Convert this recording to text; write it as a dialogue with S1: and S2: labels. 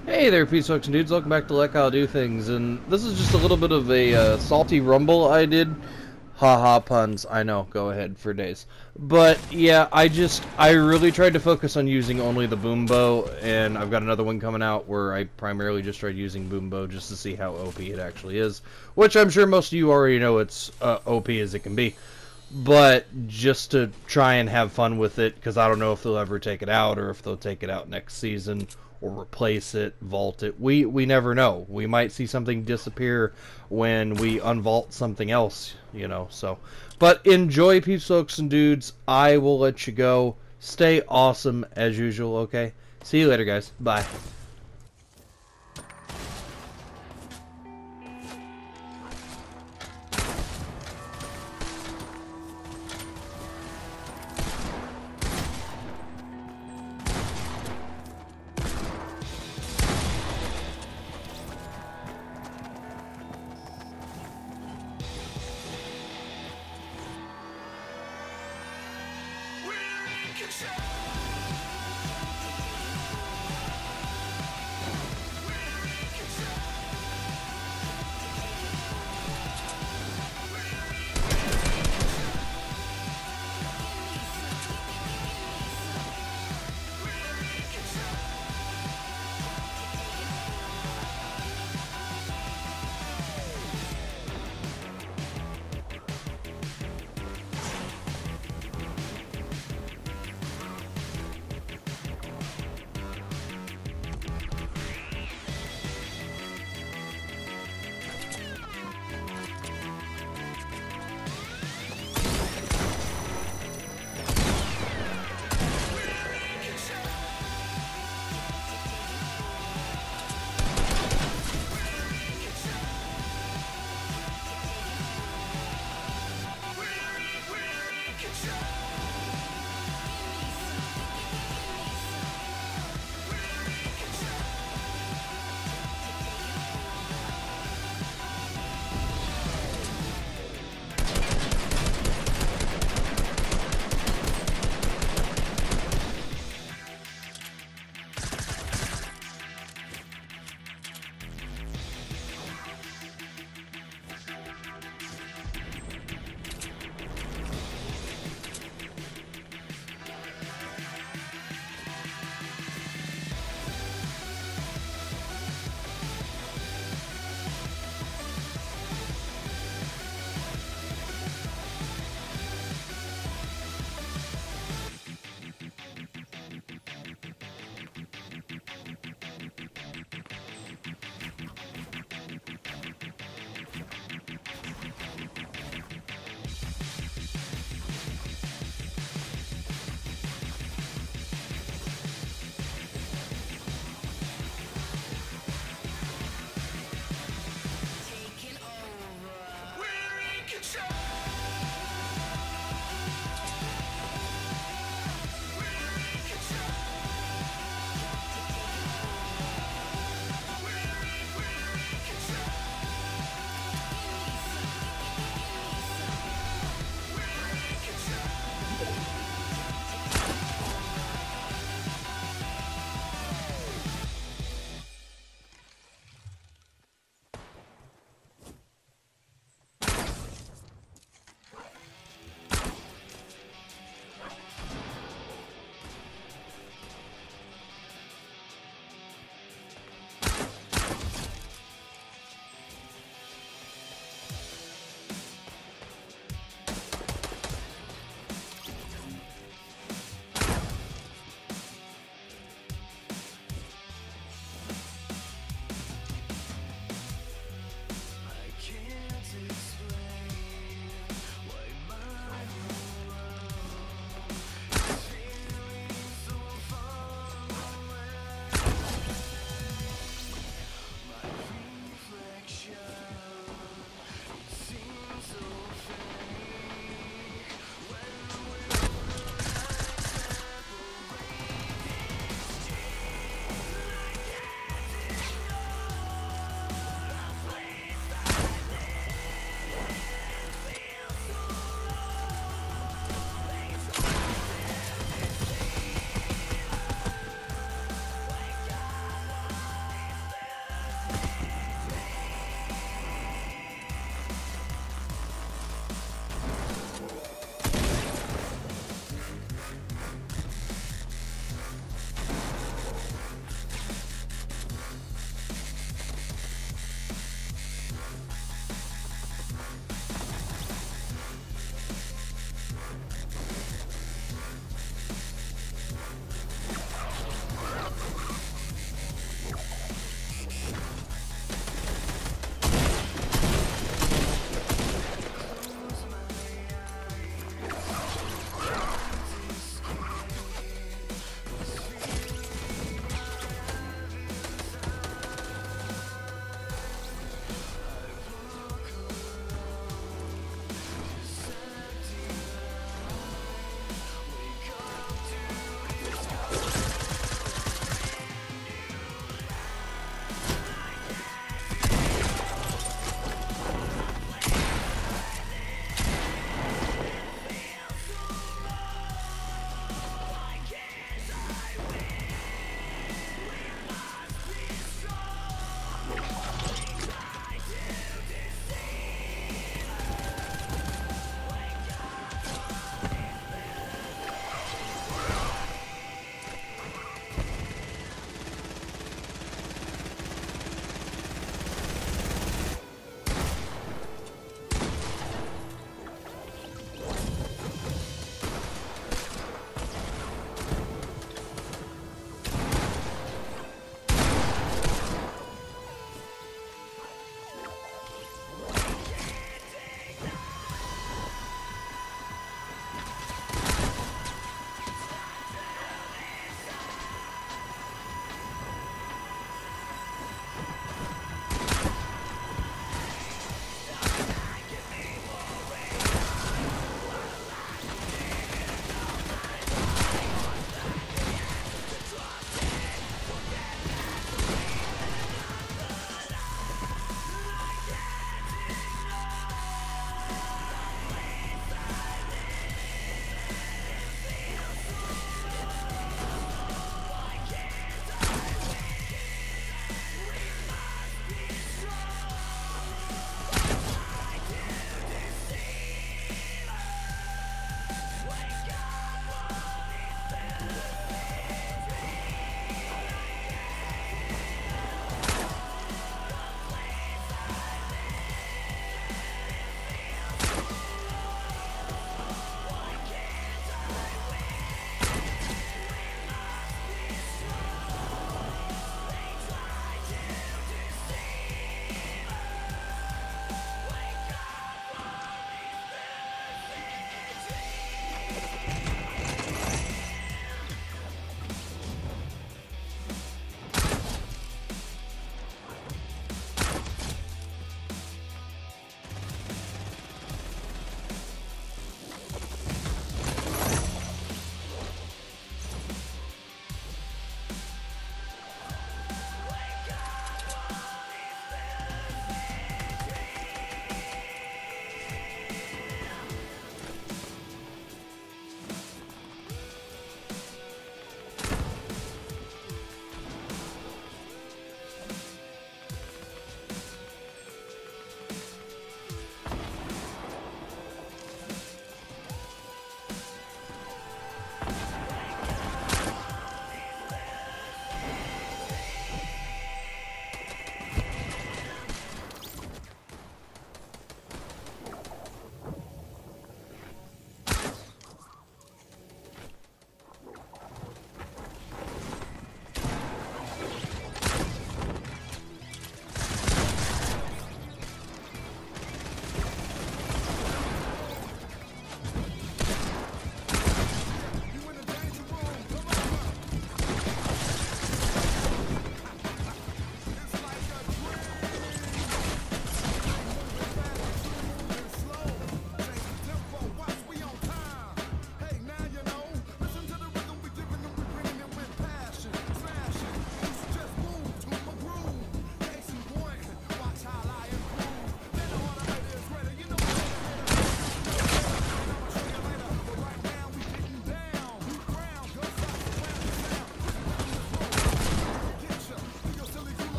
S1: Hey there, peace folks and dudes. Welcome back to Like How I Do Things, and this is just a little bit of a salty rumble I did. Haha, puns. I know. Go ahead for days. But yeah, I really tried to focus on using only the boom bow, and I've got another one coming out where I primarily just tried using boom bow just to see how OP it actually is, which I'm sure most of you already know it's OP as it can be. But just to try and have fun with it, because I don't know if they'll ever take it out or if they'll take it out next season or replace it, vault it. We never know. We might see something disappear when we unvault something else, you know. So, but enjoy, peeps, folks, and dudes. I will let you go. Stay awesome as usual. Okay. See you later, guys. Bye.